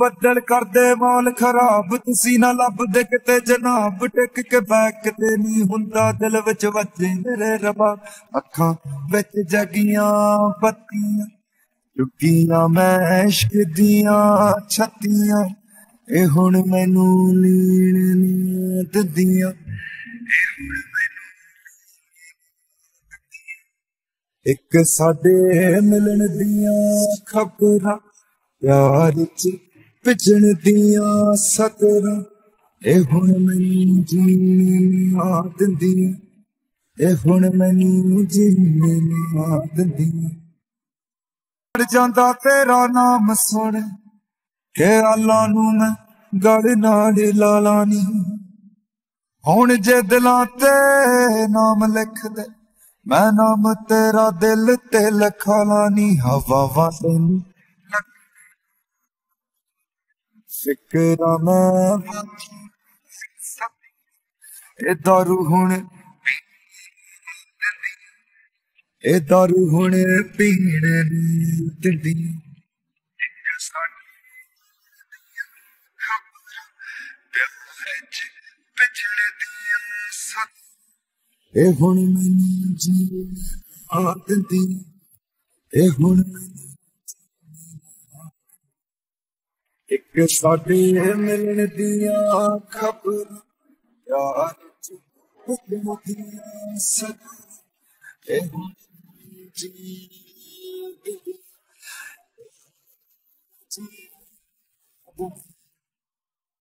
बदल कर दे मौल खराब तुसी ना लब दे किते जनाब टिक के बैक ते नहीं हुंदा दिल विच वजे मेरे रबा अखां विच जगियां बत्तियां चुकियां मैं इश्क दियां छत्तियां ए हुण मैनू लीन नी दिंदियां एक साडे मिलन दियां खबरां प्यार च पिजण दियां सतरां ए हुण मैनू जीने आ दिंदियां ए हुण मैनू जीने आ दिंदियां मर जांदा तेरा नाम सुन के अल्लाह नू मैं गल नाल ला लानी हुण जे दिलां ते नाम लिख दे मैं नाम तेरा दिल ते लिखा लानी हवावां तैनू फिकरां मैं ए दारू हुण पीण नी दिंदी ए हुण मैनू जीने आ दिंदी ए हुण एक साडे मिलन दियां खबरां प्यार च पिजण दियां सतरां ए हुण जी